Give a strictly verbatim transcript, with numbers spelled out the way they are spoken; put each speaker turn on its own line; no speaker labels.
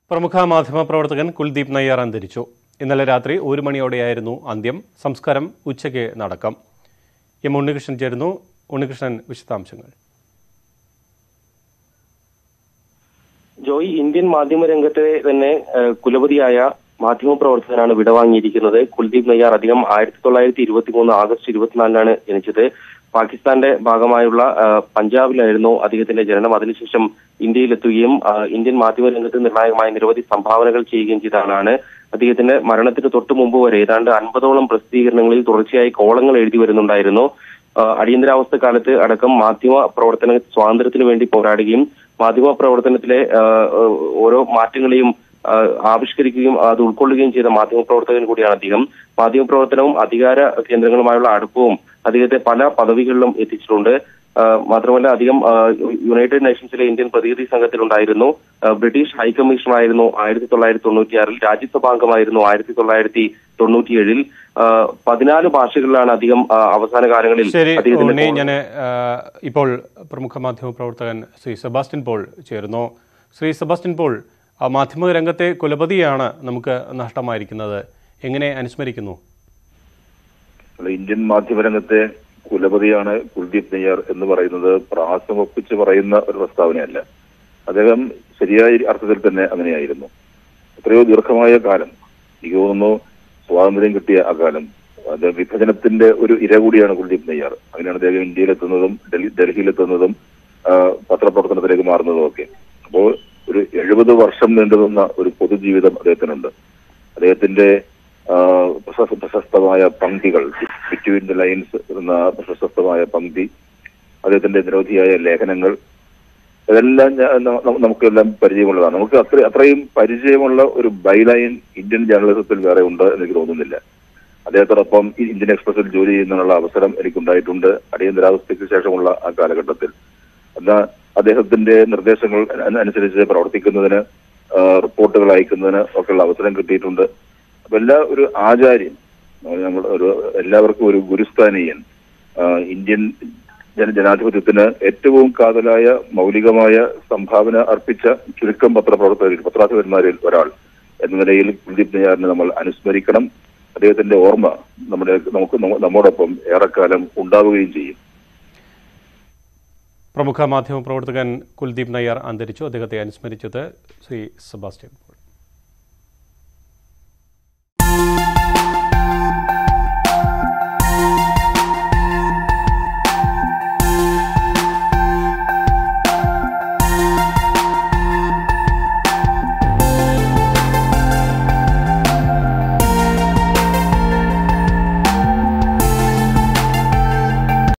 പ്രമുഖ മാധ്യമപ്രവർത്തകൻ കുൽദീപ് നയ്യാർ അന്തരിച്ചു. ഇന്നലെ രാത്രി ഒരു മണിയോടെയായിരുന്നു അന്ത്യം. സംസ്കാരം ഉച്ചയ്ക്ക് നടക്കും. എം ഉണ്ണികൃഷ്ണൻ ചേരുന്നു. ഉണ്ണികൃഷ്ണൻ, വിശദാംശങ്ങൾ.
ജോയ്, ഇന്ത്യൻ മാധ്യമരംഗത്തെ തന്നെ കുലപതിയായ മാധ്യമപ്രവർത്തകനാണ് വിടവാങ്ങിയിരിക്കുന്നത്. കുൽദീപ് നയ്യാർ അദ്ദേഹം ആയിരത്തി തൊള്ളായിരത്തി ഇരുപത്തി മൂന്ന് ആഗസ്റ്റ് ഇരുപത്തിനാലിനാണ് ജനിച്ചത്. പാകിസ്ഥാന്റെ ഭാഗമായുള്ള പഞ്ചാബിലായിരുന്നു അദ്ദേഹത്തിന്റെ ജനനം. അതിനുശേഷം ഇന്ത്യയിലെത്തുകയും ഇന്ത്യൻ മാധ്യമരംഗത്ത് നിർണായകമായ നിരവധി സംഭാവനകൾ ചെയ്യുകയും ചെയ്ത ആളാണ്. അദ്ദേഹത്തിന്റെ മരണത്തിന് തൊട്ടു മുമ്പ് വരെ ഏതാണ്ട് അൻപതോളം പ്രസിദ്ധീകരണങ്ങളിൽ തുടർച്ചയായി കോളങ്ങൾ എഴുതി വരുന്നുണ്ടായിരുന്നു. അടിയന്തരാവസ്ഥ കാലത്ത് അടക്കം മാധ്യമ പ്രവർത്തന സ്വാതന്ത്ര്യത്തിന് വേണ്ടി പോരാടുകയും മാധ്യമ പ്രവർത്തനത്തിലെ ഓരോ മാറ്റങ്ങളെയും ആവിഷ്കരിക്കുകയും അത് ഉൾക്കൊള്ളുകയും ചെയ്ത മാധ്യമപ്രവർത്തകൻ കൂടിയാണ് അദ്ദേഹം. മാധ്യമപ്രവർത്തനവും അധികാര കേന്ദ്രങ്ങളുമായുള്ള അടുപ്പവും അദ്ദേഹത്തെ പല പദവികളിലും എത്തിച്ചിട്ടുണ്ട്. മാത്രമല്ല, അദ്ദേഹം യുണൈറ്റഡ് നേഷൻസിലെ ഇന്ത്യൻ പ്രതിനിധി സംഘത്തിലുണ്ടായിരുന്നു. ബ്രിട്ടീഷ് ഹൈക്കമ്മീഷണറായിരുന്നു ആയിരത്തി തൊള്ളായിരത്തി തൊണ്ണൂറ്റിയാറിൽ. രാജ്യസഭാംഗമായിരുന്നു ആയിരത്തി തൊള്ളായിരത്തി തൊണ്ണൂറ്റിയേഴിൽ. പതിനാല് ഭാഷകളിലാണ് അധികം അവസാന കാലങ്ങളിൽ.
ഞാൻ ഇപ്പോൾ പ്രമുഖ മാധ്യമ പ്രവർത്തകൻ ശ്രീ സെബാസ്റ്റ്യൻ പോൾ ചേരുന്നു. ശ്രീ സെബാസ്റ്റ്യൻ പോൾ, മാധ്യമ രംഗത്തെ കുലപതിയാണ് നമുക്ക് നഷ്ടമായിരിക്കുന്നത്. എങ്ങനെ അനുസ്മരിക്കുന്നു?
ഇന്ത്യൻ മാധ്യമരംഗത്തെ കുലപതിയാണ് കുൽദീപ് നയ്യാർ എന്ന് പറയുന്നത് പ്രാസമൊപ്പിച്ച് പറയുന്ന ഒരു പ്രസ്താവനയല്ല. അദ്ദേഹം ശരിയായ അർത്ഥത്തിൽ തന്നെ അങ്ങനെയായിരുന്നു. എത്രയോ ദീർഘമായ കാലം, എനിക്ക് തോന്നുന്നു സ്വാതന്ത്ര്യം കിട്ടിയ ആ കാലം, അത് വിഭജനത്തിന്റെ ഒരു ഇര കൂടിയാണ് കുൽദീപ് നയ്യാർ. അങ്ങനെയാണ് അദ്ദേഹം ഇന്ത്യയിലെത്തുന്നതും ഡൽഹി ഡൽഹിയിലെത്തുന്നതും പത്രപ്രവർത്തനത്തിലേക്ക് മാറുന്നതും ഒക്കെ. അപ്പോൾ ഒരു എഴുപത് വർഷം നീണ്ടുനിന്ന ഒരു പൊതുജീവിതം അദ്ദേഹത്തിനുണ്ട്. അദ്ദേഹത്തിന്റെ പ്രശസ്തമായ പംക്തികൾ, ബിറ്റ്വീൻ ദ ലൈൻസ് എന്ന പ്രശസ്തമായ പംക്തി, അദ്ദേഹത്തിന്റെ നിരവധിയായ ലേഖനങ്ങൾ, ഇതെല്ലാം നമുക്കെല്ലാം പരിചയമുള്ളതാണ്. നമുക്ക് അത്ര അത്രയും പരിചയമുള്ള ഒരു ബൈലൈൻ ഇന്ത്യൻ ജേർണലിസത്തിൽ വേറെ ഉണ്ട് എന്ന് എനിക്ക് തോന്നുന്നില്ല. അദ്ദേഹത്തോടൊപ്പം ഇന്ത്യൻ എക്സ്പ്രസിൽ ജോലി ചെയ്യുന്നതിനുള്ള അവസരം എനിക്കുണ്ടായിട്ടുണ്ട് അടിയന്തരാവസ്ഥയ്ക്ക് ശേഷമുള്ള ആ കാലഘട്ടത്തിൽ. എന്നാൽ അദ്ദേഹത്തിന്റെ നിർദ്ദേശങ്ങൾ അനുസരിച്ച് പ്രവർത്തിക്കുന്നതിന്, റിപ്പോർട്ടുകൾ അയക്കുന്നതിന് ഒക്കെയുള്ള അവസരം കിട്ടിയിട്ടുണ്ട്. അപ്പൊ എല്ലാ ഒരു ആചാര്യൻ, നമ്മൾ ഒരു എല്ലാവർക്കും ഒരു ഗുരുസ്ഥാനീയൻ, ഇന്ത്യൻ ജന ജനാധിപത്യത്തിന് ഏറ്റവും കാതലായ മൗലികമായ സംഭാവന അർപ്പിച്ച ചുരുക്കം പത്രപ്രവർത്തകരിൽ പത്രാധിപന്മാരിൽ ഒരാൾ എന്ന നിലയിൽ കുൽദീപ് നയ്യാറിനെ നമ്മൾ അനുസ്മരിക്കണം. അദ്ദേഹത്തിന്റെ ഓർമ്മ നമ്മുടെ നമുക്ക് നമ്മോടൊപ്പം ഏറെക്കാലം ഉണ്ടാവുകയും ചെയ്യും.
പ്രമുഖ മാധ്യമ പ്രവർത്തകൻ കുൽദീപ് നയ്യാർ അന്തരിച്ചു. അദ്ദേഹത്തെ അനുസ്മരിച്ചത് ശ്രീ സെബാസ്റ്റ്യൻ.